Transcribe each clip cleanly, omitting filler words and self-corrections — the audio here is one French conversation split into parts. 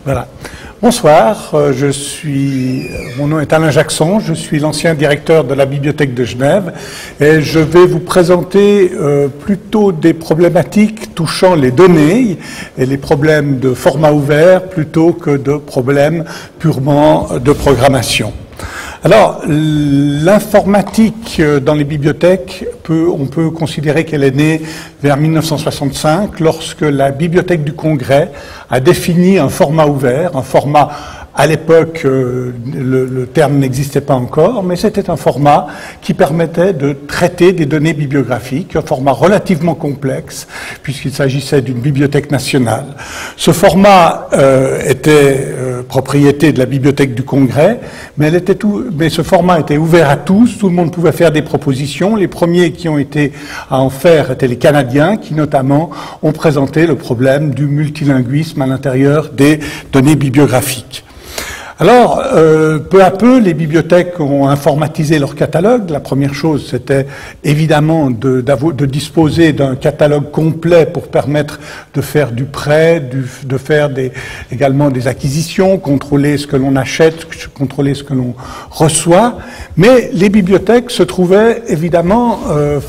Voilà. Bonsoir, mon nom est Alain Jackson, je suis l'ancien directeur de la Bibliothèque de Genève et je vais vous présenter plutôt des problématiques touchant les données et les problèmes de format ouvert plutôt que de problèmes purement de programmation. Alors, l'informatique dans les bibliothèques, on peut considérer qu'elle est née vers 1965, lorsque la Bibliothèque du Congrès a défini un format ouvert, un format, à l'époque, le terme n'existait pas encore, mais c'était un format qui permettait de traiter des données bibliographiques, un format relativement complexe, puisqu'il s'agissait d'une bibliothèque nationale. Ce format était propriété de la Bibliothèque du Congrès, mais ce format était ouvert à tous, tout le monde pouvait faire des propositions. Les premiers qui ont été à en faire étaient les Canadiens, qui notamment ont présenté le problème du multilinguisme à l'intérieur des données bibliographiques. Alors, peu à peu, les bibliothèques ont informatisé leur catalogue. La première chose, c'était évidemment de disposer d'un catalogue complet pour permettre de faire du prêt, de faire également des acquisitions, contrôler ce que l'on achète, contrôler ce que l'on reçoit. Mais les bibliothèques se trouvaient évidemment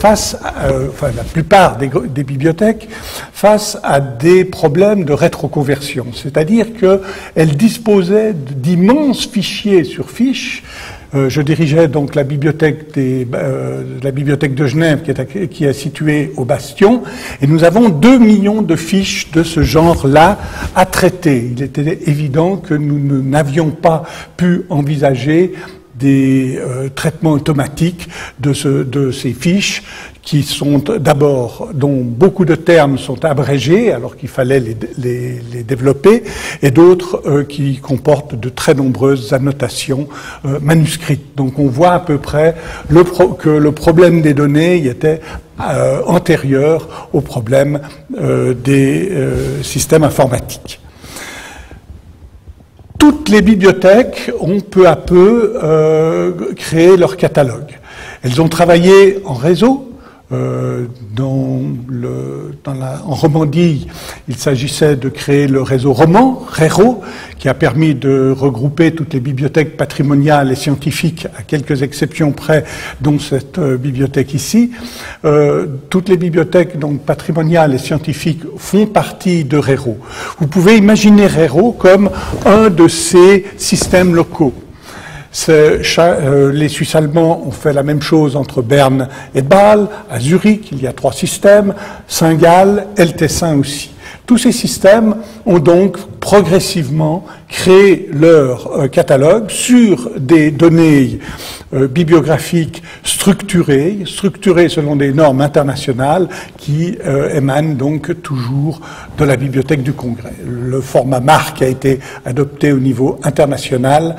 la plupart des bibliothèques, face à des problèmes de rétroconversion. C'est-à-dire qu'elles disposaient d'immenses fichiers sur fiches. Je dirigeais donc la bibliothèque de Genève qui est située au Bastion, et nous avons 2 millions de fiches de ce genre-là à traiter. Il était évident que nous n'avions pas pu envisager des traitements automatiques de ces fiches qui sont dont beaucoup de termes sont abrégés alors qu'il fallait les développer, et d'autres qui comportent de très nombreuses annotations manuscrites. Donc on voit à peu près que le problème des données était antérieur au problème des systèmes informatiques. Toutes les bibliothèques ont peu à peu créé leur catalogue. Elles ont travaillé en réseau. En Romandie, il s'agissait de créer le réseau roman, RERO, qui a permis de regrouper toutes les bibliothèques patrimoniales et scientifiques, à quelques exceptions près, dont cette bibliothèque ici. Toutes les bibliothèques donc patrimoniales et scientifiques font partie de RERO. Vous pouvez imaginer RERO comme un de ces systèmes locaux. Les Suisses allemands ont fait la même chose entre Berne et Bâle. À Zurich, il y a 3 systèmes. Saint-Gall, El Tessin aussi. Tous ces systèmes ont donc progressivement créé leur catalogue sur des données bibliographiques structurées selon des normes internationales qui émanent donc toujours de la Bibliothèque du Congrès. Le format MARC a été adopté au niveau international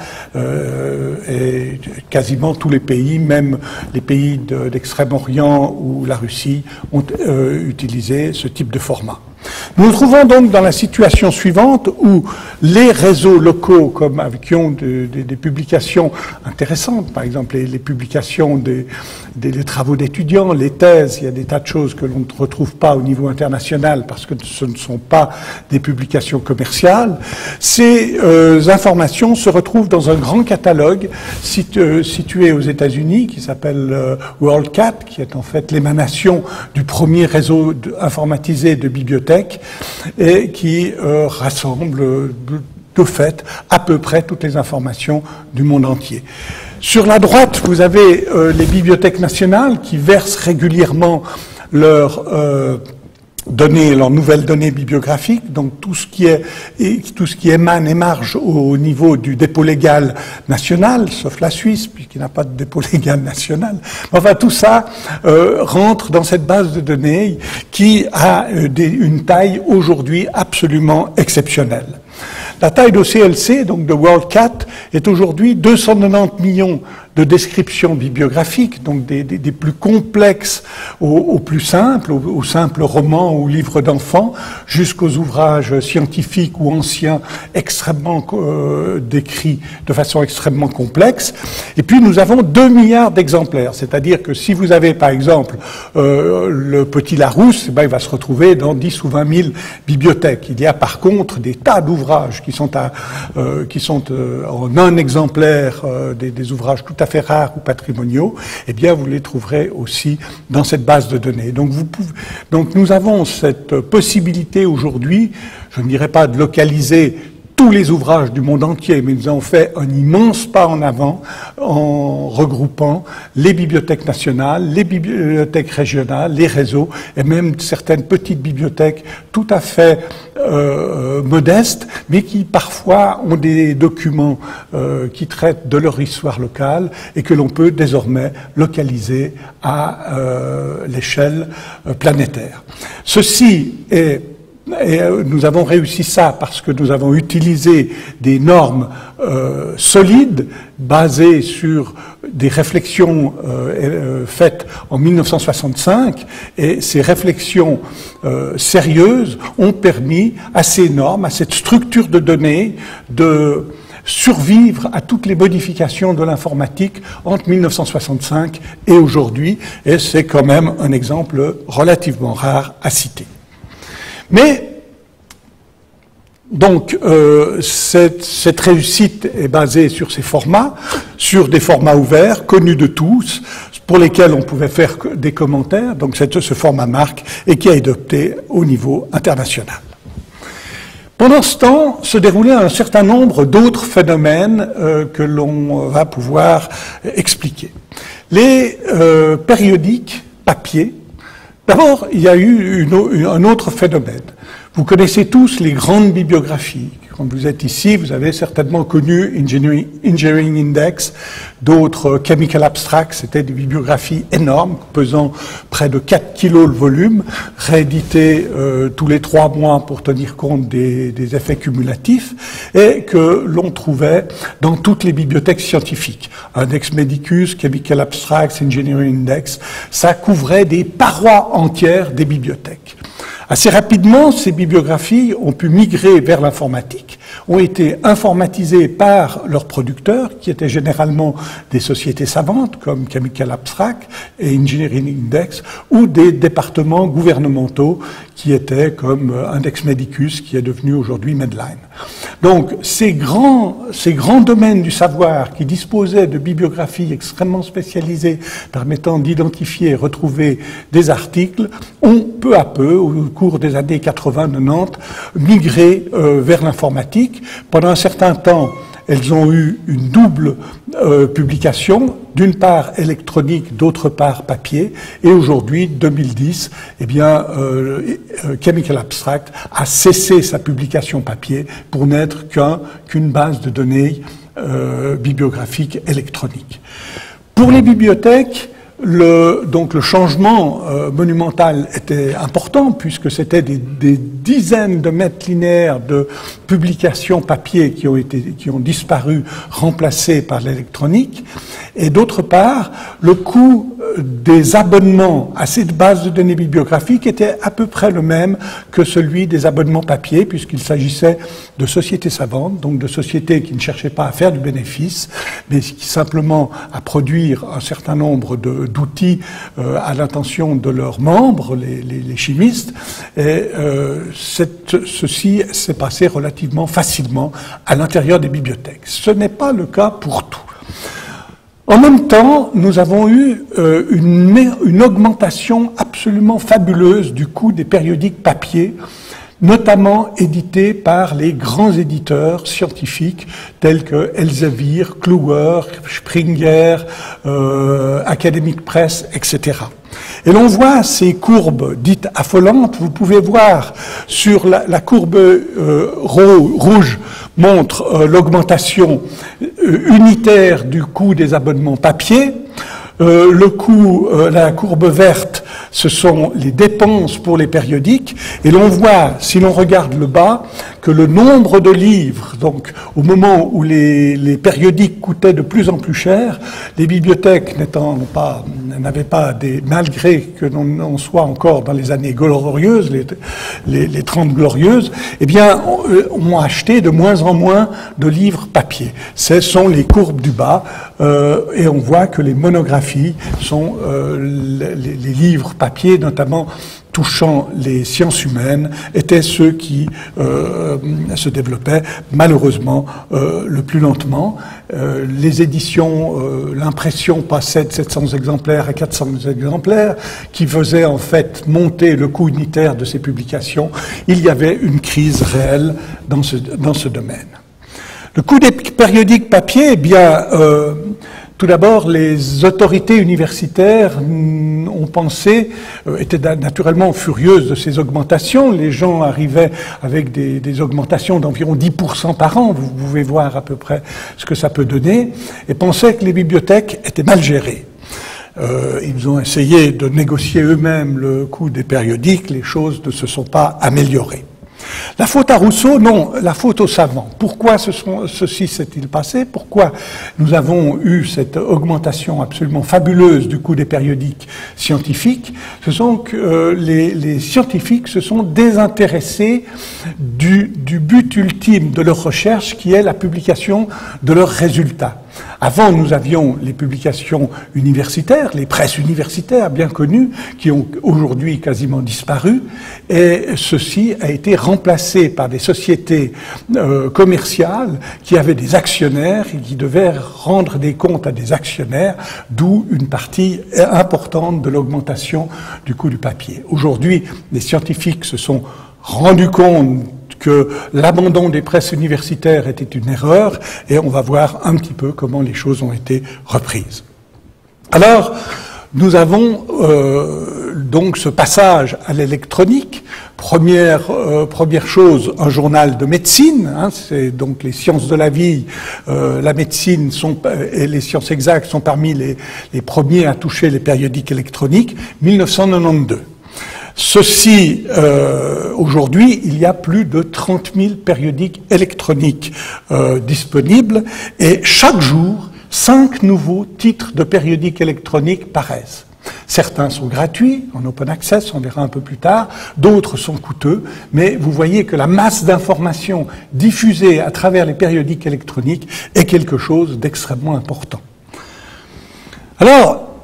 et quasiment tous les pays, même les pays d'Extrême-Orient ou la Russie, ont utilisé ce type de format. Nous nous trouvons donc dans la situation suivante où les réseaux locaux, qui ont des publications intéressantes, par exemple les publications des travaux d'étudiants, les thèses, il y a des tas de choses que l'on ne retrouve pas au niveau international parce que ce ne sont pas des publications commerciales. Ces informations se retrouvent dans un grand catalogue situé aux États-Unis qui s'appelle WorldCat, qui est en fait l'émanation du premier réseau informatisé de bibliothèques et qui rassemble de fait à peu près toutes les informations du monde entier. Sur la droite, vous avez les bibliothèques nationales qui versent régulièrement leurs nouvelles données bibliographiques, donc tout ce qui émane et marge au niveau du dépôt légal national, sauf la Suisse, puisqu'il n'a pas de dépôt légal national. Enfin, tout ça rentre dans cette base de données qui a une taille aujourd'hui absolument exceptionnelle. La taille d'OCLC, donc de WorldCat, est aujourd'hui 290 millions de descriptions bibliographiques, donc des plus complexes aux plus simples, aux simples romans ou livres d'enfants, jusqu'aux ouvrages scientifiques ou anciens extrêmement décrits de façon extrêmement complexe. Et puis nous avons 2 milliards d'exemplaires, c'est-à-dire que si vous avez par exemple le Petit Larousse, il va se retrouver dans 10 ou 20 000 bibliothèques. Il y a par contre des tas d'ouvrages qui en un exemplaire, des ouvrages tout à fait rares ou patrimoniaux, eh bien vous les trouverez aussi dans cette base de données. Donc nous avons cette possibilité aujourd'hui, je ne dirais pas de localiser tous les ouvrages du monde entier, mais nous avons fait un immense pas en avant en regroupant les bibliothèques nationales, les bibliothèques régionales, les réseaux et même certaines petites bibliothèques tout à fait modestes, mais qui parfois ont des documents qui traitent de leur histoire locale et que l'on peut désormais localiser à l'échelle planétaire. Ceci est Et nous avons réussi ça parce que nous avons utilisé des normes solides, basées sur des réflexions faites en 1965, et ces réflexions sérieuses ont permis à ces normes, à cette structure de données, de survivre à toutes les modifications de l'informatique entre 1965 et aujourd'hui, et c'est quand même un exemple relativement rare à citer. Mais, donc, cette réussite est basée sur ces formats, sur des formats ouverts, connus de tous, pour lesquels on pouvait faire des commentaires, donc c'est ce format MARC, et qui a été adopté au niveau international. Pendant ce temps, se déroulaient un certain nombre d'autres phénomènes que l'on va pouvoir expliquer. Les périodiques papier. D'abord, il y a eu un autre phénomène. Vous connaissez tous les grandes bibliographies. Quand vous êtes ici, vous avez certainement connu Engineering Index, d'autres Chemical Abstract, c'était des bibliographies énormes, pesant près de 4 kilos le volume, rééditées tous les 3 mois pour tenir compte des effets cumulatifs, et que l'on trouvait dans toutes les bibliothèques scientifiques. Index Medicus, Chemical Abstracts, Engineering Index, ça couvrait des parois entières des bibliothèques. Assez rapidement, ces bibliographies ont pu migrer vers l'informatique, ont été informatisées par leurs producteurs, qui étaient généralement des sociétés savantes, comme Chemical Abstract et Engineering Index, ou des départements gouvernementaux, qui étaient comme Index Medicus, qui est devenu aujourd'hui Medline. Donc, ces grands domaines du savoir, qui disposaient de bibliographies extrêmement spécialisées, permettant d'identifier et retrouver des articles, ont peu à peu, au cours des années 80-90, migré vers l'informatique. Pendant un certain temps, elles ont eu une double publication, d'une part électronique, d'autre part papier, et aujourd'hui, 2010, eh bien, Chemical Abstract a cessé sa publication papier pour n'être qu'une base de données bibliographique électronique. Pour les bibliothèques, donc le changement monumental était important, puisque c'était des dizaines de mètres linéaires de publications papier qui ont disparu, remplacées par l'électronique. Et d'autre part, le coût des abonnements à cette base de données bibliographiques était à peu près le même que celui des abonnements papier, puisqu'il s'agissait de sociétés savantes, donc de sociétés qui ne cherchaient pas à faire du bénéfice, mais qui simplement à produire un certain nombre d'outils à l'intention de leurs membres, les chimistes, et ceci s'est passé relativement facilement à l'intérieur des bibliothèques. Ce n'est pas le cas pour tout. En même temps, nous avons eu une augmentation absolument fabuleuse du coût des périodiques papier, notamment édités par les grands éditeurs scientifiques tels que Elsevier, Kluwer, Springer, Academic Press, etc. Et l'on voit ces courbes dites affolantes. Vous pouvez voir sur la courbe rouge montre l'augmentation unitaire du coût des abonnements papier. La courbe verte, ce sont les dépenses pour les périodiques, et l'on voit, si l'on regarde le bas, que le nombre de livres, donc au moment où les périodiques coûtaient de plus en plus cher, les bibliothèques n'avaient pas malgré que l'on soit encore dans les années glorieuses, les 30 glorieuses, eh bien, ont acheté de moins en moins de livres papier. Ce sont les courbes du bas, et on voit que les monographies sont les livres papier, notamment touchant les sciences humaines, étaient ceux qui se développaient malheureusement le plus lentement. Les éditions, l'impression passait de 700 exemplaires à 400 exemplaires, qui faisait en fait monter le coût unitaire de ces publications. Il y avait une crise réelle dans ce domaine. Le coût des périodiques papier, eh bien, tout d'abord, les autorités universitaires ont pensé, étaient naturellement furieuses de ces augmentations. Les gens arrivaient avec des augmentations d'environ 10% par an, vous pouvez voir à peu près ce que ça peut donner, et pensaient que les bibliothèques étaient mal gérées. Ils ont essayé de négocier eux-mêmes le coût des périodiques, les choses ne se sont pas améliorées. La faute à Rousseau? Non, la faute aux savants. Pourquoi ceci s'est-il passé? Pourquoi nous avons eu cette augmentation absolument fabuleuse du coût des périodiques scientifiques? Ce sont que les scientifiques se sont désintéressés du but ultime de leur recherche, qui est la publication de leurs résultats. Avant, nous avions les publications universitaires, les presses universitaires bien connues, qui ont aujourd'hui quasiment disparu, et ceci a été remplacé par des sociétés commerciales qui avaient des actionnaires et qui devaient rendre des comptes à des actionnaires, d'où une partie importante de l'augmentation du coût du papier. Aujourd'hui, les scientifiques se sont rendus compte que l'abandon des presses universitaires était une erreur, et on va voir un petit peu comment les choses ont été reprises. Alors, nous avons donc ce passage à l'électronique. Première chose, un journal de médecine, hein, c'est donc les sciences de la vie, la médecine et les sciences exactes sont parmi les premiers à toucher les périodiques électroniques, 1992. Ceci, aujourd'hui, il y a plus de 30 000 périodiques électroniques disponibles, et chaque jour, 5 nouveaux titres de périodiques électroniques paraissent. Certains sont gratuits, en open access, on verra un peu plus tard, d'autres sont coûteux, mais vous voyez que la masse d'informations diffusées à travers les périodiques électroniques est quelque chose d'extrêmement important. Alors,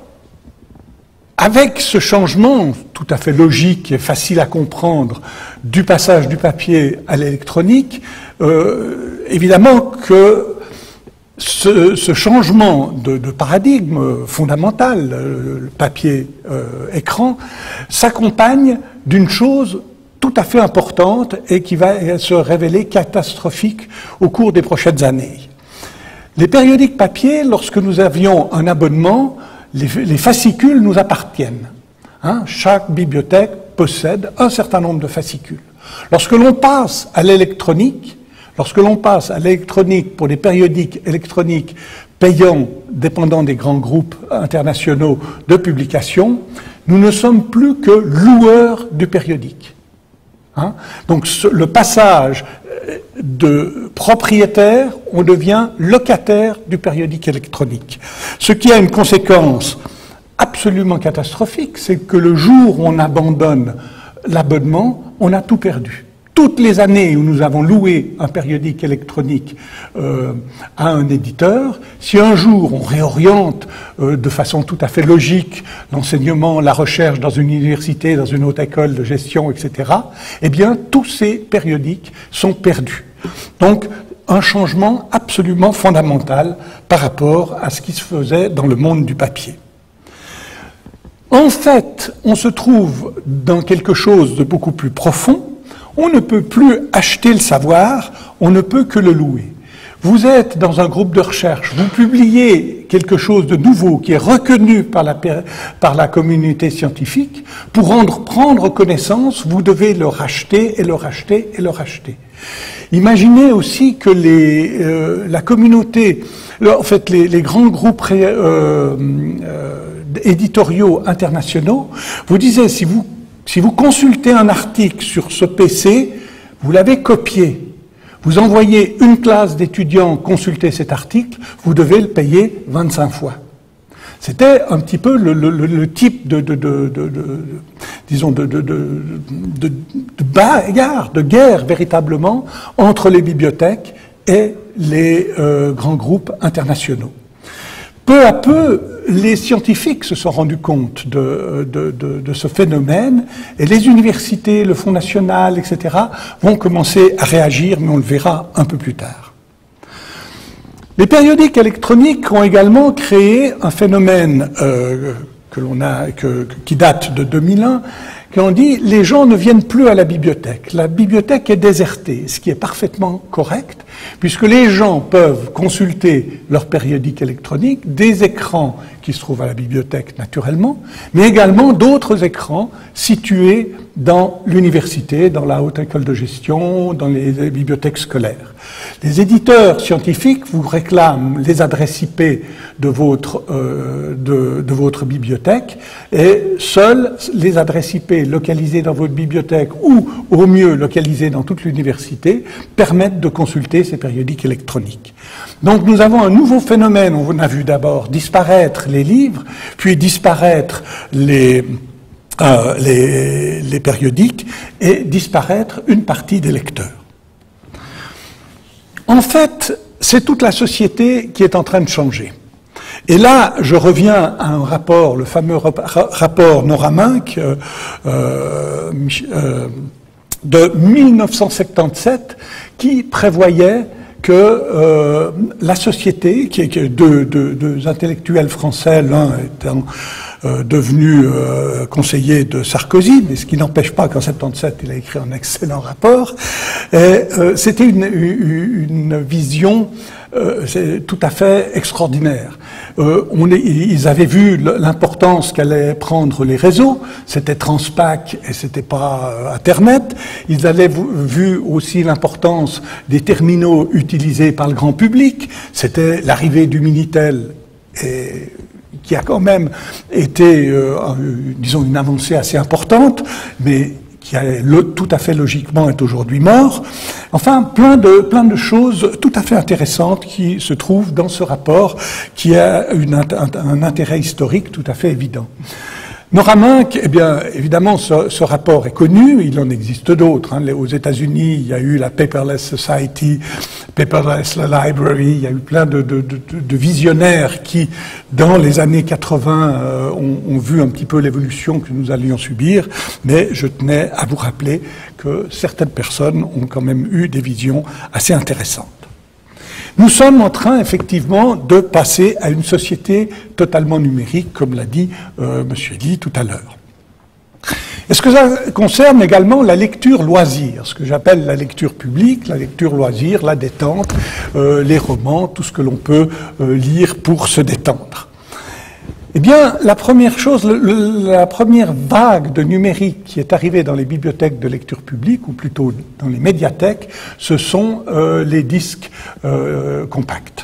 avec ce changement tout à fait logique et facile à comprendre du passage du papier à l'électronique, évidemment que ce changement de paradigme fondamental, le papier écran, s'accompagne d'une chose tout à fait importante et qui va se révéler catastrophique au cours des prochaines années. Les périodiques papier, lorsque nous avions un abonnement, les fascicules nous appartiennent. Hein, chaque bibliothèque possède un certain nombre de fascicules. Lorsque l'on passe à l'électronique, pour des périodiques électroniques payants dépendant des grands groupes internationaux de publication, nous ne sommes plus que loueurs du périodique. Hein, donc le passage de propriétaire, on devient locataire du périodique électronique. Ce qui a une conséquence absolument catastrophique, c'est que le jour où on abandonne l'abonnement, on a tout perdu. Toutes les années où nous avons loué un périodique électronique à un éditeur, si un jour on réoriente de façon tout à fait logique l'enseignement, la recherche dans une université, dans une haute école de gestion, etc., eh bien tous ces périodiques sont perdus. Donc un changement absolument fondamental par rapport à ce qui se faisait dans le monde du papier. En fait, on se trouve dans quelque chose de beaucoup plus profond. On ne peut plus acheter le savoir, on ne peut que le louer. Vous êtes dans un groupe de recherche, vous publiez quelque chose de nouveau qui est reconnu par la communauté scientifique. Pour prendre connaissance, vous devez le racheter et le racheter et le racheter. Imaginez aussi que la communauté, en fait les grands groupes éditoriaux internationaux, vous disaient si vous consultez un article sur ce PC, vous l'avez copié. Vous envoyez une classe d'étudiants consulter cet article, vous devez le payer 25 fois. C'était un petit peu le type de bagarre, de guerre véritablement entre les bibliothèques et les grands groupes internationaux. Peu à peu, les scientifiques se sont rendus compte de ce phénomène et les universités, le Fonds national, etc. vont commencer à réagir, mais on le verra un peu plus tard. Les périodiques électroniques ont également créé un phénomène qui date de 2001, qu'on dit les gens ne viennent plus à la bibliothèque. La bibliothèque est désertée, ce qui est parfaitement correct, puisque les gens peuvent consulter leur périodique électronique, des écrans qui se trouvent à la bibliothèque naturellement, mais également d'autres écrans situés dans l'université, dans la haute école de gestion, dans les bibliothèques scolaires. Les éditeurs scientifiques vous réclament les adresses IP de votre bibliothèque et seules les adresses IP localisées dans votre bibliothèque ou au mieux localisées dans toute l'université permettent de consulter ces périodiques électroniques. Donc nous avons un nouveau phénomène. On a vu d'abord disparaître les livres, puis disparaître les périodiques et disparaître une partie des lecteurs. En fait, c'est toute la société qui est en train de changer. Et là, je reviens à un rapport, le fameux rapport Nora-Munk de 1977, qui prévoyait que la société, qui est deux intellectuels français, l'un étant devenu conseiller de Sarkozy, mais ce qui n'empêche pas qu'en 77 il a écrit un excellent rapport. C'était une vision tout à fait extraordinaire. Ils avaient vu l'importance qu'allaient prendre les réseaux, c'était Transpac et c'était pas Internet. Ils avaient vu aussi l'importance des terminaux utilisés par le grand public, c'était l'arrivée du Minitel et qui a quand même été, disons, une avancée assez importante, mais qui tout à fait logiquement est aujourd'hui mort. Enfin, plein de choses tout à fait intéressantes qui se trouvent dans ce rapport, qui a un intérêt historique tout à fait évident. Nora-Munk, eh bien, évidemment, ce rapport est connu, il en existe d'autres. Hein. Aux États-Unis, il y a eu la Paperless Society, Paperless Library, il y a eu plein de visionnaires qui, dans les années 80, ont vu un petit peu l'évolution que nous allions subir, mais je tenais à vous rappeler que certaines personnes ont quand même eu des visions assez intéressantes. Nous sommes en train, effectivement, de passer à une société totalement numérique, comme l'a dit M. Ely tout à l'heure. Est-ce que ça concerne également la lecture loisir, ce que j'appelle la lecture publique, la lecture loisir, la détente, les romans, tout ce que l'on peut lire pour se détendre? Eh bien, la première chose, la première vague de numérique qui est arrivée dans les bibliothèques de lecture publique, ou plutôt dans les médiathèques, ce sont les disques compacts.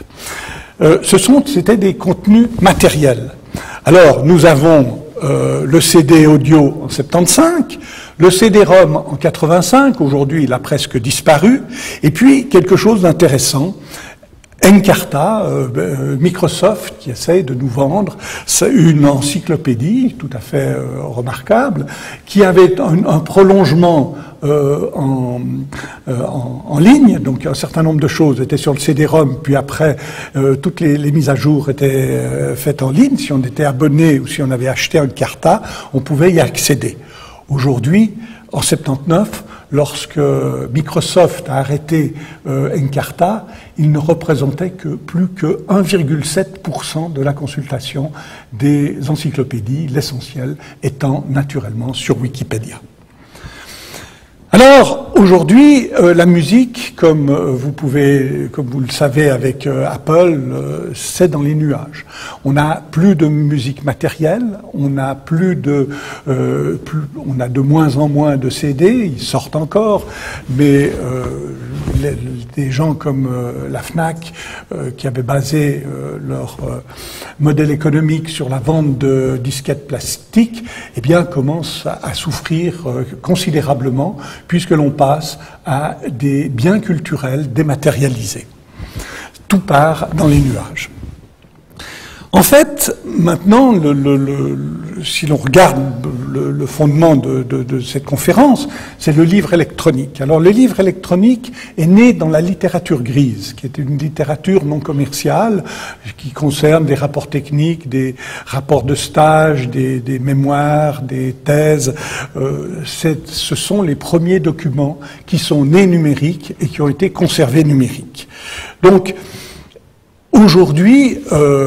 C'était des contenus matériels. Alors, nous avons le CD audio en 75, le CD-ROM en 85, aujourd'hui il a presque disparu, et puis quelque chose d'intéressant, Encarta, Microsoft, qui essaye de nous vendre une encyclopédie tout à fait remarquable, qui avait un prolongement en ligne, donc un certain nombre de choses étaient sur le CD-ROM, puis après toutes les mises à jour étaient faites en ligne. Si on était abonné ou si on avait acheté un Encarta, on pouvait y accéder. Aujourd'hui, en 79, lorsque Microsoft a arrêté Encarta, il ne représentait plus que 1,7% de la consultation des encyclopédies, l'essentiel étant naturellement sur Wikipédia. Alors, aujourd'hui, la musique, comme vous le savez avec Apple, c'est dans les nuages. On n'a plus de musique matérielle, on a de moins en moins de CD, ils sortent encore, mais des gens comme la Fnac, qui avaient basé leur modèle économique sur la vente de disquettes plastiques, eh bien, commencent à souffrir considérablement, puisque l'on passe à des biens culturels dématérialisés. Tout part dans les nuages. En fait, maintenant, si l'on regarde le fondement de cette conférence, c'est le livre électronique. Alors, le livre électronique est né dans la littérature grise, qui est une littérature non commerciale, qui concerne des rapports techniques, des rapports de stage, des mémoires, des thèses. Ce sont les premiers documents qui sont nés numériques et qui ont été conservés numériques. Donc, aujourd'hui,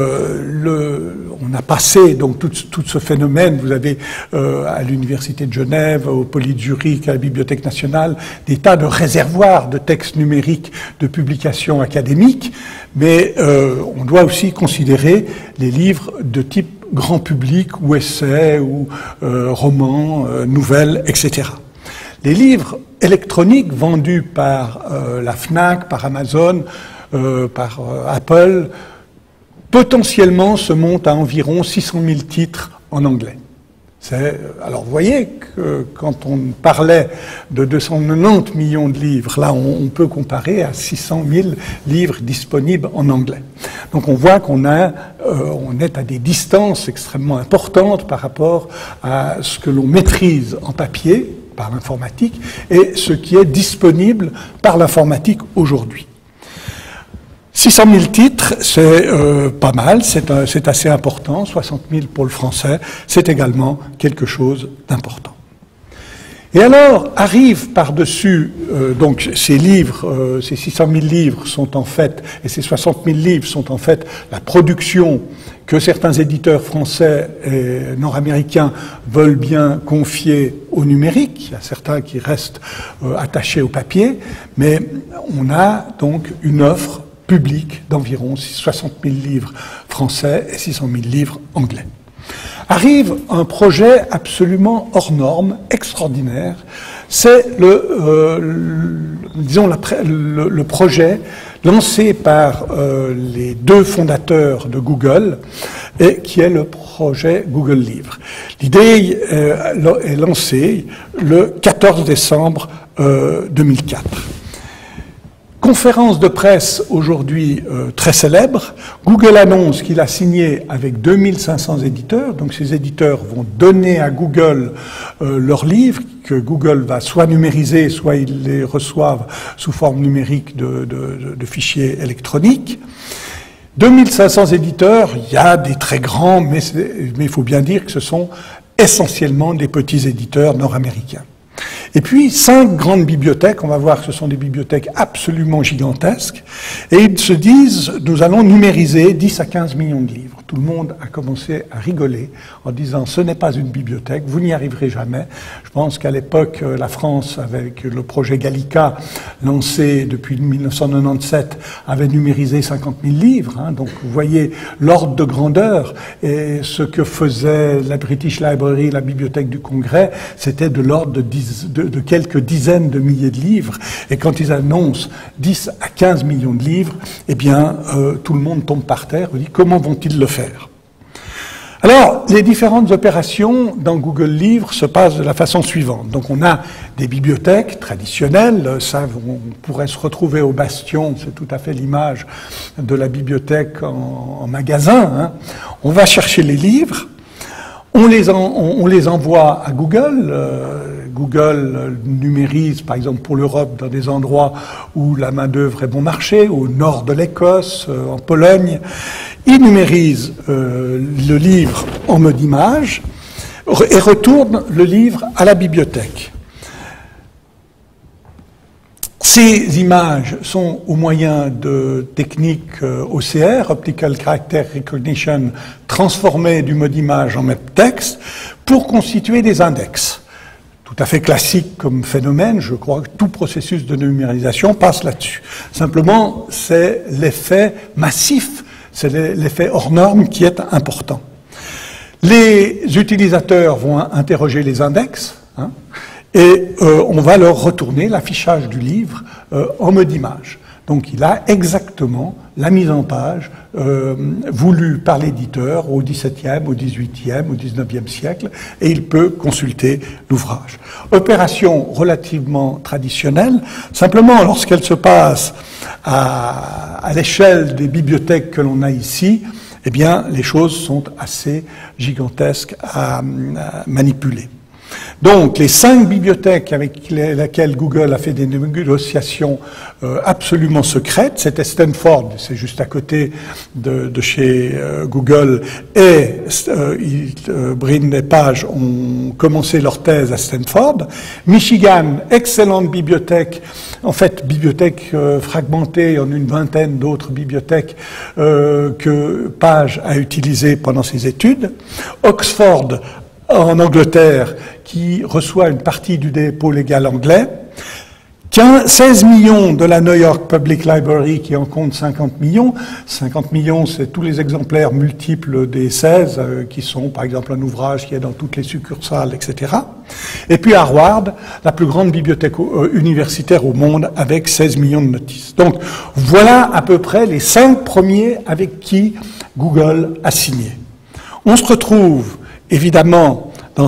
on a passé donc tout ce phénomène. Vous avez à l'Université de Genève, au Poly de Zurich, à la Bibliothèque nationale, des tas de réservoirs de textes numériques de publications académiques, mais on doit aussi considérer les livres de type grand public, ou essais, ou romans, nouvelles, etc. Les livres électroniques vendus par la FNAC, par Amazon, par Apple, potentiellement se montent à environ 600 000 titres en anglais. Alors vous voyez que quand on parlait de 290 millions de livres, là on peut comparer à 600 000 livres disponibles en anglais. Donc on voit on est à des distances extrêmement importantes par rapport à ce que l'on maîtrise en papier, par l'informatique, et ce qui est disponible par l'informatique aujourd'hui. 600 000 titres, c'est pas mal, c'est assez important. 60 000 pour le français, c'est également quelque chose d'important. Et alors, arrivent par-dessus, donc ces livres, ces 600 000 livres sont en fait, et ces 60 000 livres sont en fait la production que certains éditeurs français et nord-américains veulent bien confier au numérique. Il y a certains qui restent attachés au papier, mais on a donc une offre public d'environ 60 000 livres français et 600 000 livres anglais. Arrive un projet absolument hors norme, extraordinaire, c'est le projet lancé par les deux fondateurs de Google, et qui est le projet Google Livres. L'idée est lancée le 14 décembre 2004. Conférence de presse aujourd'hui très célèbre. Google annonce qu'il a signé avec 2500 éditeurs. Donc ces éditeurs vont donner à Google leurs livres, que Google va soit numériser, soit ils les reçoivent sous forme numérique de fichiers électroniques. 2500 éditeurs, il y a des très grands, mais il faut bien dire que ce sont essentiellement des petits éditeurs nord-américains. Et puis, 5 grandes bibliothèques, on va voir que ce sont des bibliothèques absolument gigantesques, et ils se disent, nous allons numériser 10 à 15 millions de livres. Tout le monde a commencé à rigoler en disant, ce n'est pas une bibliothèque, vous n'y arriverez jamais. Je pense qu'à l'époque, la France, avec le projet Gallica, lancé depuis 1997, avait numérisé 50 000 livres. Hein, donc vous voyez l'ordre de grandeur, et ce que faisait la British Library, la Bibliothèque du Congrès, c'était de l'ordre de quelques dizaines de milliers de livres. Et quand ils annoncent 10 à 15 millions de livres, eh bien, tout le monde tombe par terre. On dit, comment vont-ils le faire ? Alors, les différentes opérations dans Google Livres se passent de la façon suivante. Donc, on a des bibliothèques traditionnelles. Ça, on pourrait se retrouver au Bastion. C'est tout à fait l'image de la bibliothèque en magasin. Hein. On va chercher les livres. On les envoie à Google. Google numérise, par exemple, pour l'Europe, dans des endroits où la main-d'œuvre est bon marché, au nord de l'Écosse, en Pologne. Il numérise le livre en mode image et retourne le livre à la bibliothèque. Ces images sont au moyen de techniques OCR, Optical Character Recognition, transformées du mode image en mode texte, pour constituer des index. Tout à fait classique comme phénomène, je crois que tout processus de numérisation passe là-dessus. Simplement, c'est l'effet massif, c'est l'effet hors norme qui est important. Les utilisateurs vont interroger les index, hein, et on va leur retourner l'affichage du livre en mode image. Donc il a exactement la mise en page voulue par l'éditeur au XVIIe, au XVIIIe, au XIXe siècle, et il peut consulter l'ouvrage. Opération relativement traditionnelle, simplement lorsqu'elle se passe à l'échelle des bibliothèques que l'on a ici, eh bien, les choses sont assez gigantesques à manipuler. Donc, les 5 bibliothèques avec lesquelles Google a fait des négociations absolument secrètes, c'était Stanford, c'est juste à côté de chez Google, et Brin et Page ont commencé leur thèse à Stanford. Michigan, excellente bibliothèque, en fait, bibliothèque fragmentée en une vingtaine d'autres bibliothèques que Page a utilisées pendant ses études. Oxford, en Angleterre, qui reçoit une partie du dépôt légal anglais, 16 millions de la New York Public Library qui en compte 50 millions. 50 millions, c'est tous les exemplaires multiples des 16 qui sont, par exemple, un ouvrage qui est dans toutes les succursales, etc. Et puis Harvard, la plus grande bibliothèque universitaire au monde, avec 16 millions de notices. Donc, voilà à peu près les 5 premiers avec qui Google a signé. On se retrouve évidemment dans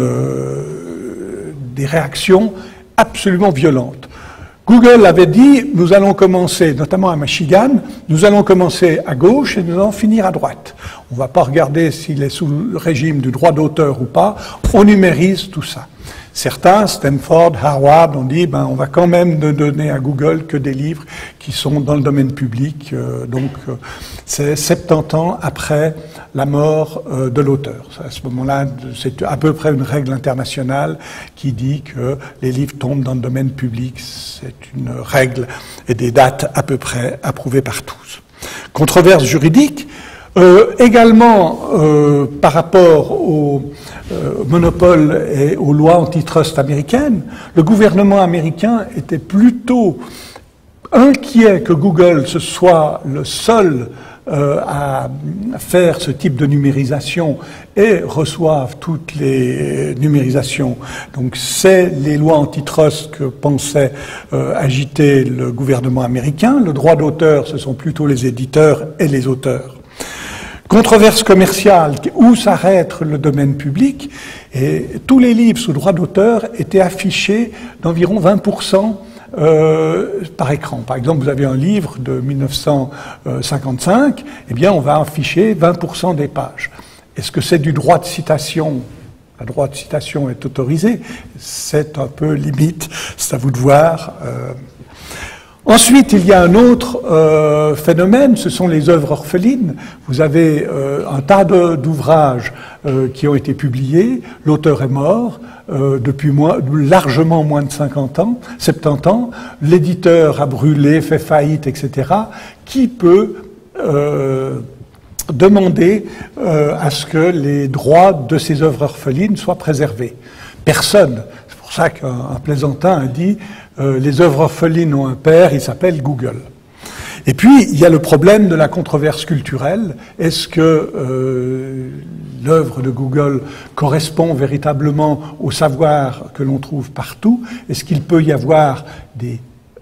des réactions absolument violentes. Google avait dit, nous allons commencer, notamment à Michigan, nous allons commencer à gauche et nous allons finir à droite. On ne va pas regarder s'il est sous le régime du droit d'auteur ou pas, on numérise tout ça. Certains, Stanford, Harvard, ont dit on va quand même ne donner à Google que des livres qui sont dans le domaine public. Donc, c'est 70 ans après la mort de l'auteur. À ce moment-là, c'est à peu près une règle internationale qui dit que les livres tombent dans le domaine public. C'est une règle et des dates à peu près approuvées par tous. Controverse juridique. Également, par rapport au monopole et aux lois antitrust américaines, le gouvernement américain était plutôt inquiet que Google ce soit le seul à faire ce type de numérisation et reçoivent toutes les numérisations. Donc c'est les lois antitrust que pensait agiter le gouvernement américain. Le droit d'auteur, ce sont plutôt les éditeurs et les auteurs. Controverse commerciale, où s'arrête le domaine public, et tous les livres sous droit d'auteur étaient affichés d'environ 20% par écran. Par exemple, vous avez un livre de 1955, eh bien on va afficher 20% des pages. Est-ce que c'est du droit de citation ? Le droit de citation est autorisé, c'est un peu limite, c'est à vous de voir. Ensuite, il y a un autre phénomène, ce sont les œuvres orphelines. Vous avez un tas d'ouvrages qui ont été publiés, l'auteur est mort depuis largement moins de 50 ans, 70 ans, l'éditeur a brûlé, fait faillite, etc. Qui peut demander à ce que les droits de ces œuvres orphelines soient préservés? Personne. C'est pour ça qu'un plaisantin a dit les œuvres orphelines ont un père, il s'appelle Google. Et puis, il y a le problème de la controverse culturelle. Est-ce que l'œuvre de Google correspond véritablement au savoir que l'on trouve partout? Est-ce qu'il peut y avoir des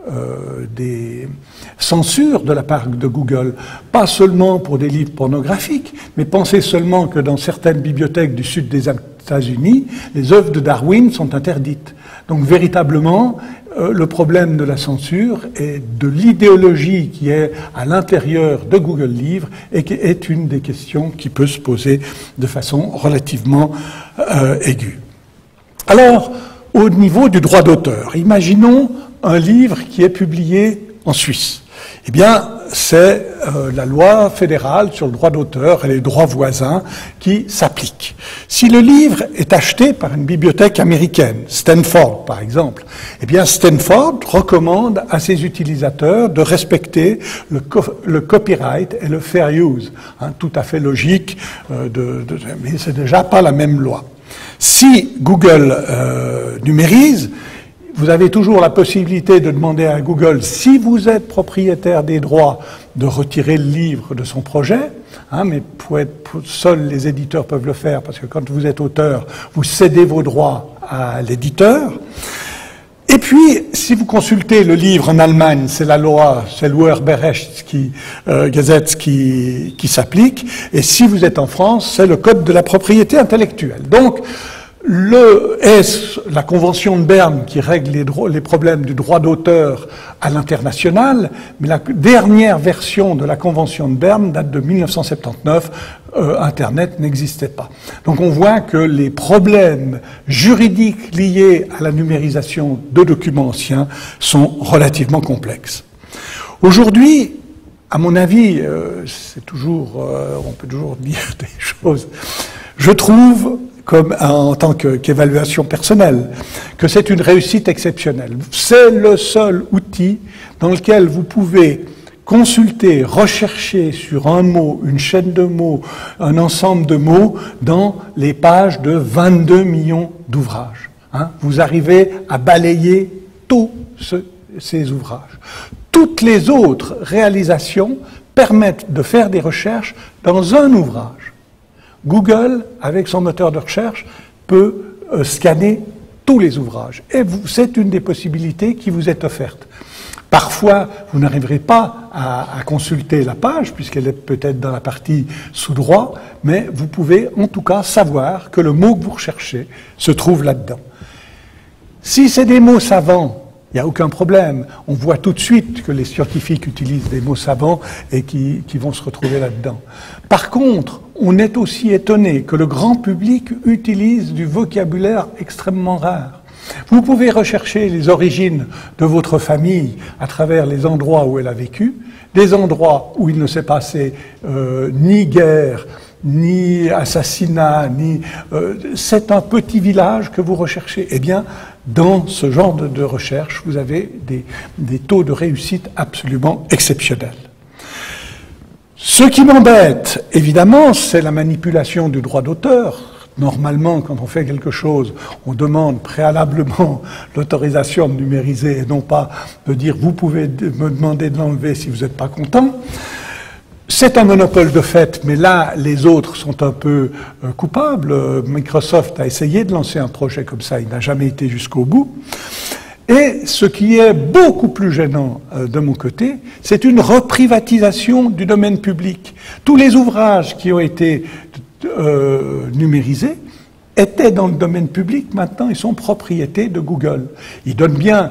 censures de la part de Google, pas seulement pour des livres pornographiques, mais pensez seulement que dans certaines bibliothèques du sud des États-Unis, les œuvres de Darwin sont interdites. Donc véritablement, le problème de la censure et de l'idéologie qui est à l'intérieur de Google Livres est une des questions qui peut se poser de façon relativement aiguë. Alors, au niveau du droit d'auteur, imaginons un livre qui est publié en Suisse. Eh bien, c'est la loi fédérale sur le droit d'auteur et les droits voisins qui s'applique. Si le livre est acheté par une bibliothèque américaine, Stanford par exemple, eh bien Stanford recommande à ses utilisateurs de respecter le copyright et le fair use. Tout à fait logique, mais c'est déjà pas la même loi. Si Google numérise, vous avez toujours la possibilité de demander à Google, si vous êtes propriétaire des droits, de retirer le livre de son projet, mais seuls les éditeurs peuvent le faire, parce que quand vous êtes auteur, vous cédez vos droits à l'éditeur. Et puis, si vous consultez le livre en Allemagne, c'est la loi, c'est Gesetz qui s'applique, et si vous êtes en France, c'est le code de la propriété intellectuelle. Donc, Est-ce la Convention de Berne qui règle les problèmes du droit d'auteur à l'international? Mais la dernière version de la Convention de Berne date de 1979. Internet n'existait pas. Donc on voit que les problèmes juridiques liés à la numérisation de documents anciens sont relativement complexes. Aujourd'hui, à mon avis, c'est toujours, on peut toujours dire des choses, je trouve, comme en tant qu'évaluation personnelle, que c'est une réussite exceptionnelle. C'est le seul outil dans lequel vous pouvez consulter, rechercher sur un mot, une chaîne de mots, un ensemble de mots dans les pages de 22 millions d'ouvrages. Vous arrivez à balayer tous ces ouvrages. Toutes les autres réalisations permettent de faire des recherches dans un ouvrage. Google, avec son moteur de recherche, peut scanner tous les ouvrages. Et c'est une des possibilités qui vous est offerte. Parfois, vous n'arriverez pas à consulter la page, puisqu'elle est peut-être dans la partie sous droit, mais vous pouvez en tout cas savoir que le mot que vous recherchez se trouve là-dedans. Si c'est des mots savants, il n'y a aucun problème. On voit tout de suite que les scientifiques utilisent des mots savants et qui vont se retrouver là-dedans. Par contre, on est aussi étonné que le grand public utilise du vocabulaire extrêmement rare. Vous pouvez rechercher les origines de votre famille à travers les endroits où elle a vécu, des endroits où il ne s'est passé ni guerre, ni assassinat, c'est un petit village que vous recherchez. Eh bien, dans ce genre de recherche, vous avez des taux de réussite absolument exceptionnels. Ce qui m'embête, évidemment, c'est la manipulation du droit d'auteur. Normalement, quand on fait quelque chose, on demande préalablement l'autorisation de numériser et non pas de dire « vous pouvez me demander de l'enlever si vous n'êtes pas content ». C'est un monopole de fait, mais là, les autres sont un peu coupables. Microsoft a essayé de lancer un projet comme ça, il n'a jamais été jusqu'au bout. Et ce qui est beaucoup plus gênant de mon côté, c'est une reprivatisation du domaine public. Tous les ouvrages qui ont été numérisés étaient dans le domaine public, maintenant ils sont propriété de Google. Ils donnent bien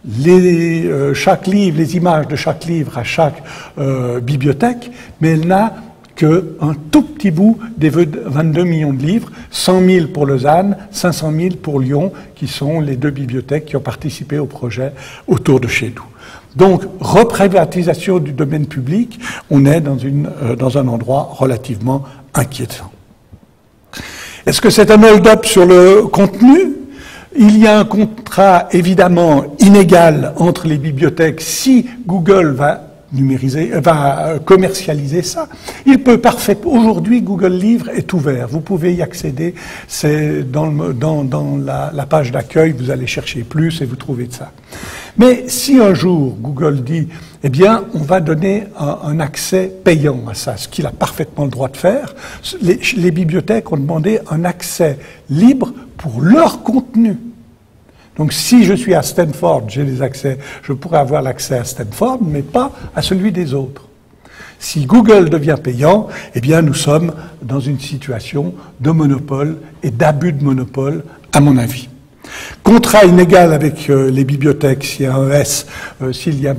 chaque livre, les images de chaque livre à chaque bibliothèque, mais elle n'a qu'un tout petit bout des 22 millions de livres, 100 000 pour Lausanne, 500 000 pour Lyon, qui sont les deux bibliothèques qui ont participé au projet autour de chez nous. Donc, reprivatisation du domaine public, on est dans un endroit relativement inquiétant. Est-ce que c'est un hold-up sur le contenu ? Il y a un contrat évidemment inégal entre les bibliothèques si Google va commercialiser ça. Il peut parfaitement. Aujourd'hui, Google Livre est ouvert. Vous pouvez y accéder. C'est dans la page d'accueil. Vous allez chercher plus et vous trouvez de ça. Mais si un jour Google dit, eh bien, on va donner un accès payant à ça, ce qu'il a parfaitement le droit de faire, les bibliothèques ont demandé un accès libre pour leur contenu. Donc si je suis à Stanford, j'ai des accès, je pourrais avoir l'accès à Stanford, mais pas à celui des autres. Si Google devient payant, eh bien nous sommes dans une situation de monopole et d'abus de monopole, à mon avis. Contrat inégal avec les bibliothèques, s'il y a un S, s'il y a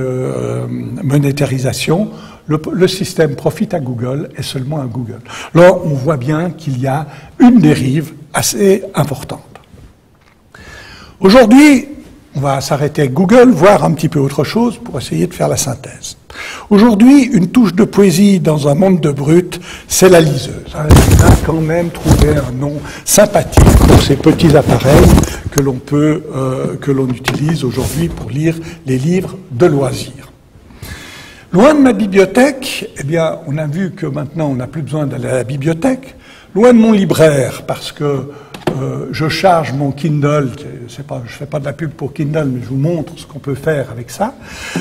monétarisation, le système profite à Google et seulement à Google. Là, on voit bien qu'il y a une dérive assez importante. Aujourd'hui, on va s'arrêter avec Google, voir un petit peu autre chose pour essayer de faire la synthèse. Aujourd'hui, une touche de poésie dans un monde de brut, c'est la liseuse. On a quand même trouvé un nom sympathique pour ces petits appareils que l'on utilise aujourd'hui pour lire les livres de loisirs. Loin de ma bibliothèque, eh bien, on a vu que maintenant on n'a plus besoin d'aller à la bibliothèque. Loin de mon libraire, parce que je charge mon Kindle, je ne fais pas de la pub pour Kindle, mais je vous montre ce qu'on peut faire avec ça.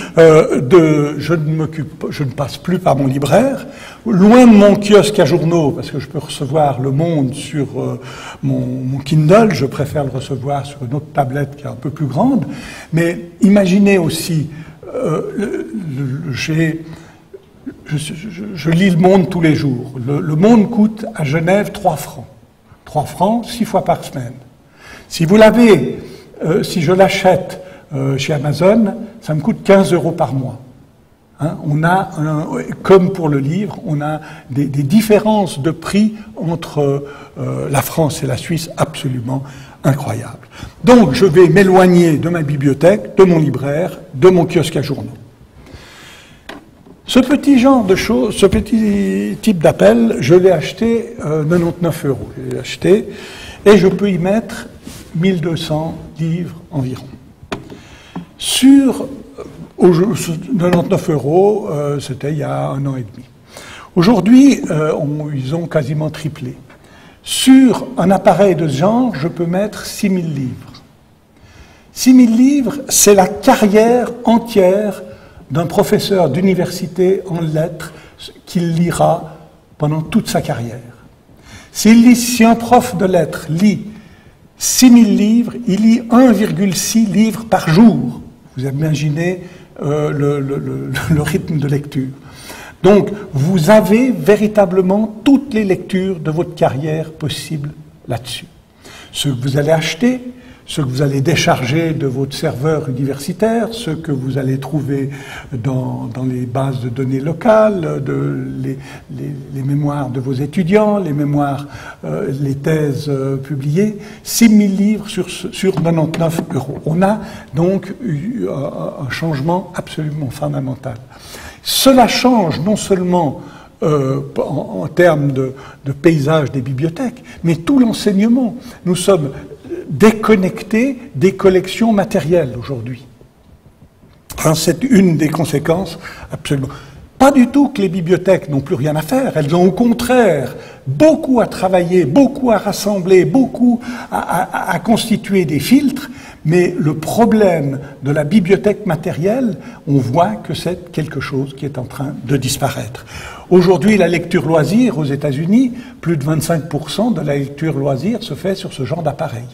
Je ne passe plus par mon libraire. Loin de mon kiosque à journaux, parce que je peux recevoir Le Monde sur mon Kindle, je préfère le recevoir sur une autre tablette qui est un peu plus grande. Mais imaginez aussi, je lis Le Monde tous les jours. Le Monde coûte à Genève 3 francs. 3 francs, 6 fois par semaine. Si vous l'avez, si je l'achète chez Amazon, ça me coûte 15 € par mois. Hein, on a, comme pour le livre, on a des différences de prix entre la France et la Suisse absolument incroyables. Donc je vais m'éloigner de ma bibliothèque, de mon libraire, de mon kiosque à journaux. Ce petit genre de choses, ce petit type d'appel, je l'ai acheté 99 €. Je l'ai acheté et je peux y mettre 1200 livres environ. Sur 99 €, c'était il y a 1 an et demi. Aujourd'hui, ils ont quasiment triplé. Sur un appareil de ce genre, je peux mettre 6000 livres. 6000 livres, c'est la carrière entière d'un professeur d'université en lettres qu'il lira pendant toute sa carrière. Si un prof de lettres lit 6000 livres, il lit 1,6 livres par jour. Vous imaginez le rythme de lecture. Donc, vous avez véritablement toutes les lectures de votre carrière possibles là-dessus. Ce que vous allez acheter, ce que vous allez décharger de votre serveur universitaire, ce que vous allez trouver dans les bases de données locales, les mémoires de vos étudiants, les mémoires, les thèses publiées, 6000 livres sur 99 €. On a donc eu un changement absolument fondamental. Cela change non seulement en termes de paysage des bibliothèques, mais tout l'enseignement. Nous sommes déconnectés des collections matérielles aujourd'hui. Hein, c'est une des conséquences absolument. Pas du tout que les bibliothèques n'ont plus rien à faire. Elles ont au contraire beaucoup à travailler, beaucoup à rassembler, beaucoup à constituer des filtres. Mais le problème de la bibliothèque matérielle, on voit que c'est quelque chose qui est en train de disparaître. Aujourd'hui, la lecture loisir aux États-Unis, plus de 25% de la lecture loisir se fait sur ce genre d'appareil.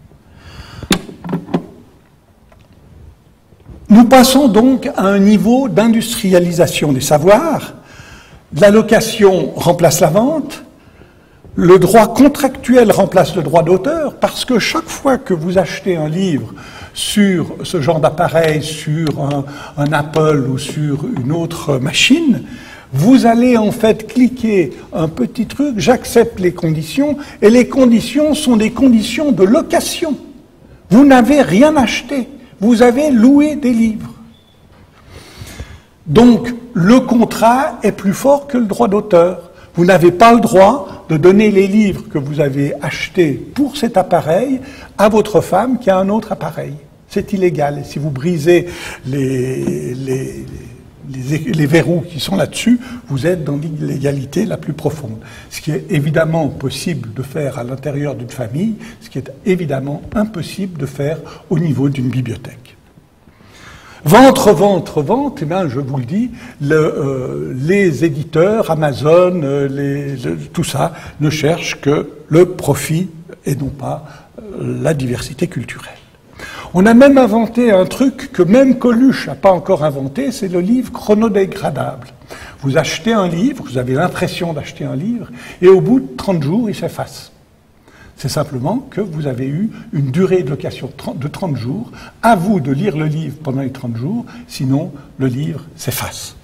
Nous passons donc à un niveau d'industrialisation des savoirs. La location remplace la vente. Le droit contractuel remplace le droit d'auteur, parce que chaque fois que vous achetez un livre sur ce genre d'appareil, sur un Apple ou sur une autre machine, vous allez en fait cliquer un petit truc, j'accepte les conditions, et les conditions sont des conditions de location. Vous n'avez rien acheté, vous avez loué des livres. Donc, le contrat est plus fort que le droit d'auteur. Vous n'avez pas le droit de donner les livres que vous avez achetés pour cet appareil à votre femme qui a un autre appareil. C'est illégal. Et si vous brisez les verrous qui sont là-dessus, vous êtes dans l'illégalité la plus profonde. Ce qui est évidemment possible de faire à l'intérieur d'une famille, ce qui est évidemment impossible de faire au niveau d'une bibliothèque. Vente, eh bien, je vous le dis, les éditeurs, Amazon, tout ça, ne cherchent que le profit et non pas la diversité culturelle. On a même inventé un truc que même Coluche n'a pas encore inventé, c'est le livre chronodégradable. Vous achetez un livre, vous avez l'impression d'acheter un livre, et au bout de 30 jours, il s'efface. C'est simplement que vous avez eu une durée de location de 30 jours. À vous de lire le livre pendant les 30 jours, sinon le livre s'efface.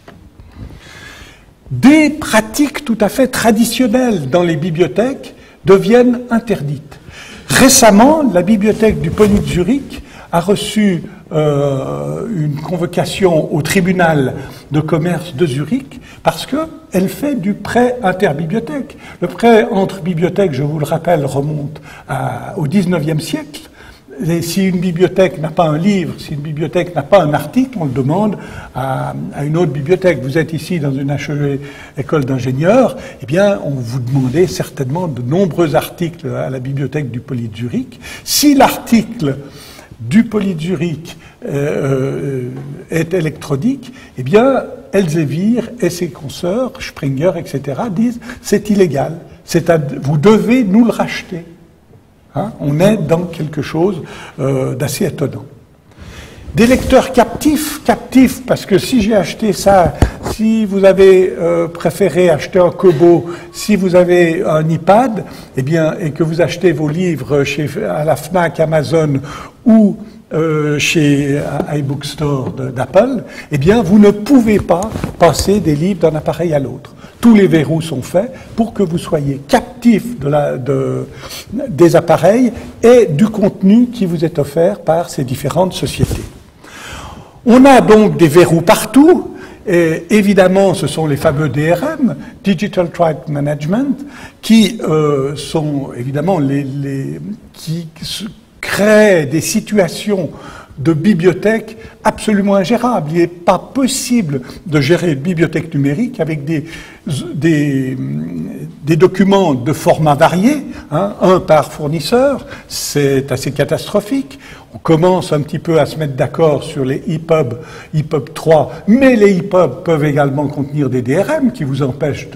Des pratiques tout à fait traditionnelles dans les bibliothèques deviennent interdites. Récemment, la bibliothèque du Pony de Zurich a reçu une convocation au tribunal de commerce de Zurich parce qu'elle fait du prêt interbibliothèque. Le prêt entre bibliothèques, je vous le rappelle, remonte au XIXe siècle. Et si une bibliothèque n'a pas un livre, si une bibliothèque n'a pas un article, on le demande à une autre bibliothèque. Vous êtes ici dans une HEG, école d'ingénieurs, eh bien, on vous demandait certainement de nombreux articles à la bibliothèque du Poly de Zurich. Si l'article du Poly de Zurich est électronique, eh bien, Elsevier et ses consoeurs, Springer, etc., disent c'est illégal, vous devez nous le racheter. Hein, on est dans quelque chose d'assez étonnant. Des lecteurs captifs, parce que si j'ai acheté ça, si vous avez préféré acheter un Kobo, si vous avez un iPad, eh bien, et que vous achetez vos livres à la Fnac, Amazon ou chez iBookstore d'Apple, eh bien, vous ne pouvez pas passer des livres d'un appareil à l'autre. Tous les verrous sont faits pour que vous soyez captif des appareils et du contenu qui vous est offert par ces différentes sociétés. On a donc des verrous partout. Et évidemment, ce sont les fameux DRM, Digital Right Management, qui sont évidemment qui créent des situations de bibliothèque absolument ingérables. Il n'est pas possible de gérer une bibliothèque numérique avec des documents de formats variés, hein, un par fournisseur, c'est assez catastrophique. On commence un petit peu à se mettre d'accord sur les EPUB 3, mais les EPUB peuvent également contenir des DRM qui vous empêchent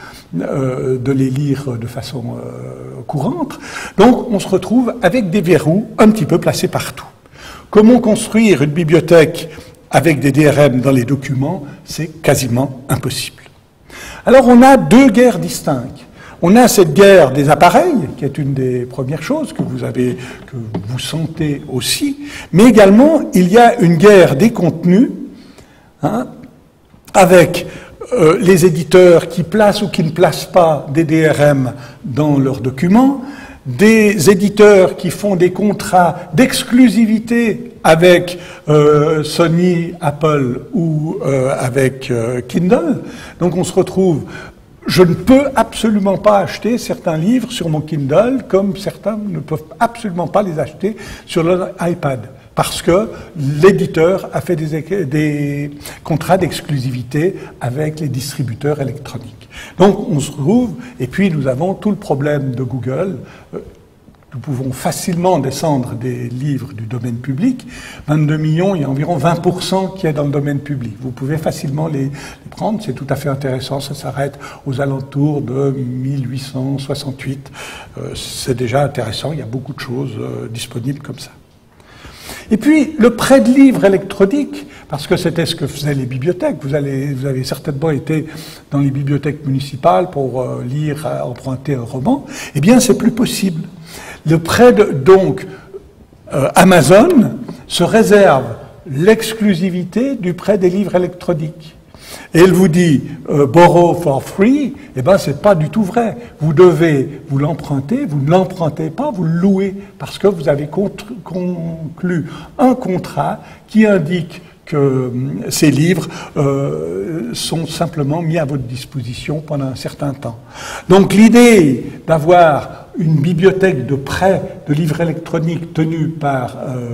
de les lire de façon courante. Donc on se retrouve avec des verrous un petit peu placés partout. Comment construire une bibliothèque avec des DRM dans les documents? C'est quasiment impossible. Alors on a deux guerres distinctes. On a cette guerre des appareils, qui est une des premières choses que vous sentez aussi, mais également il y a une guerre des contenus, hein, avec les éditeurs qui placent ou qui ne placent pas des DRM dans leurs documents, des éditeurs qui font des contrats d'exclusivité avec Sony, Apple ou avec Kindle. Donc on se retrouve, je ne peux absolument pas acheter certains livres sur mon Kindle comme certains ne peuvent absolument pas les acheter sur leur iPad. Parce que l'éditeur a fait des contrats d'exclusivité avec les distributeurs électroniques. Donc on se trouve, et puis nous avons tout le problème de Google. Nous pouvons facilement descendre des livres du domaine public. 22 millions, il y a environ 20% qui est dans le domaine public. Vous pouvez facilement les prendre, c'est tout à fait intéressant. Ça s'arrête aux alentours de 1868. C'est déjà intéressant, il y a beaucoup de choses disponibles comme ça. Et puis, le prêt de livres électroniques, parce que c'était ce que faisaient les bibliothèques. Vous avez certainement été dans les bibliothèques municipales pour lire, emprunter un roman. Eh bien, c'est plus possible. Le prêt donc, Amazon se réserve l'exclusivité du prêt des livres électroniques. Et elle vous dit borrow for free, eh bien c'est pas du tout vrai. Vous devez vous l'emprunter, vous ne l'empruntez pas, vous le louez, parce que vous avez conclu un contrat qui indique que ces livres sont simplement mis à votre disposition pendant un certain temps. Donc l'idée d'avoir une bibliothèque de prêt de livres électroniques tenue par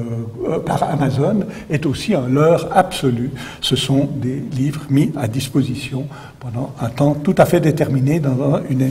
Amazon est aussi un leurre absolu. Ce sont des livres mis à disposition pendant un temps tout à fait déterminé dans une...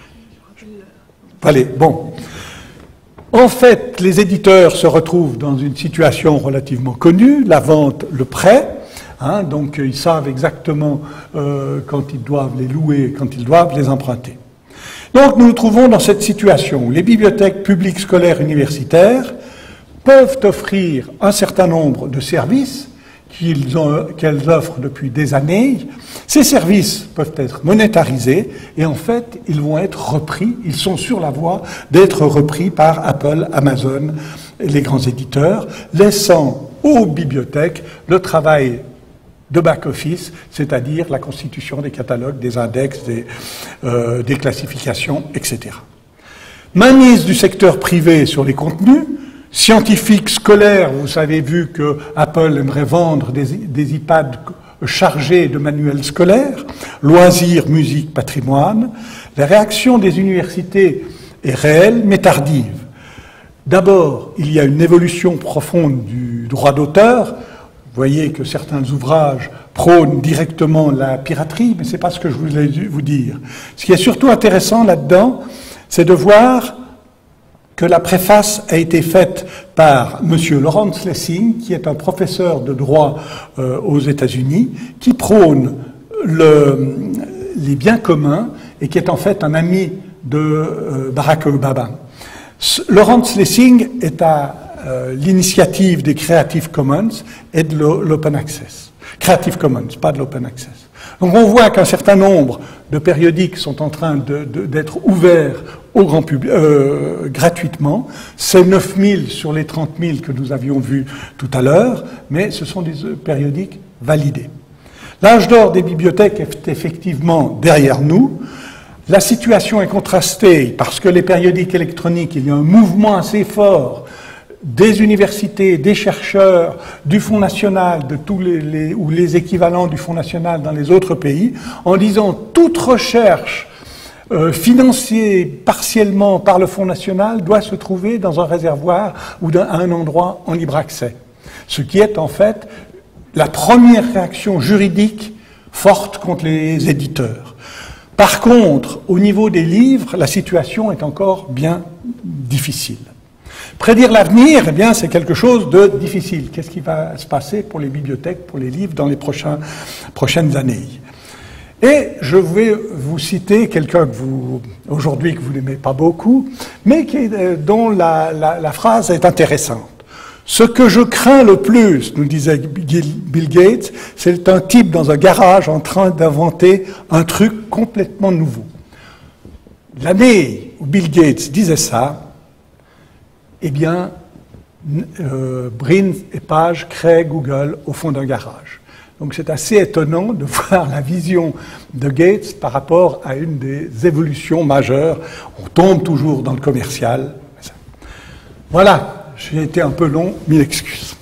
Allez, bon. En fait, les éditeurs se retrouvent dans une situation relativement connue, la vente, le prêt, hein, donc ils savent exactement quand ils doivent les louer, quand ils doivent les emprunter. Donc nous nous trouvons dans cette situation où les bibliothèques publiques scolaires universitaires peuvent offrir un certain nombre de services qu'elles offrent depuis des années. Ces services peuvent être monétarisés et en fait, ils vont être repris, ils sont sur la voie d'être repris par Apple, Amazon, les grands éditeurs, laissant aux bibliothèques le travail de back-office, c'est-à-dire la constitution des catalogues, des index, des classifications, etc. Mainmise du secteur privé sur les contenus, scientifiques, scolaires, vous avez vu que Apple aimerait vendre des iPads chargés de manuels scolaires, loisirs, musique, patrimoine. La réaction des universités est réelle, mais tardive. D'abord, il y a une évolution profonde du droit d'auteur. Vous voyez que certains ouvrages prônent directement la piraterie, mais ce n'est pas ce que je voulais vous dire. Ce qui est surtout intéressant là-dedans, c'est de voir que la préface a été faite par M. Lawrence Lessig, qui est un professeur de droit aux États-Unis, qui prône les biens communs et qui est en fait un ami de Barack Obama. Lawrence Lessig est à l'initiative des Creative Commons et de l'Open Access. Creative Commons, pas de l'Open Access. Donc on voit qu'un certain nombre de périodiques sont en train d'être ouverts au grand public gratuitement. C'est 9000 sur les 30 000 que nous avions vus tout à l'heure, mais ce sont des périodiques validés. L'âge d'or des bibliothèques est effectivement derrière nous. La situation est contrastée parce que les périodiques électroniques, il y a un mouvement assez fort des universités, des chercheurs, du Fonds national, de tous ou les équivalents du Fonds national dans les autres pays, en disant toute recherche financée partiellement par le Fonds national doit se trouver dans un réservoir ou à un endroit en libre accès. Ce qui est en fait la première réaction juridique forte contre les éditeurs. Par contre, au niveau des livres, la situation est encore bien difficile. Prédire l'avenir, eh bien, c'est quelque chose de difficile. Qu'est-ce qui va se passer pour les bibliothèques, pour les livres dans les prochaines années? Et je vais vous citer quelqu'un que aujourd'hui, que vous n'aimez pas beaucoup, mais dont la phrase est intéressante. Ce que je crains le plus, nous disait Bill Gates, c'est un type dans un garage en train d'inventer un truc complètement nouveau. L'année où Bill Gates disait ça, eh bien, Brin et Page créent Google au fond d'un garage. Donc c'est assez étonnant de voir la vision de Gates par rapport à une des évolutions majeures. On tombe toujours dans le commercial. Voilà, j'ai été un peu long, mille excuses.